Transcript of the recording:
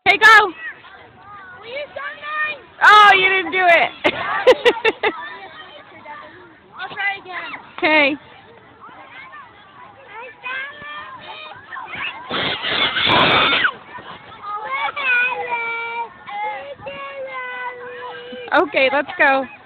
Okay, go. Will you start mine? Oh, you didn't do it. I'll try again. Okay. Okay, let's go.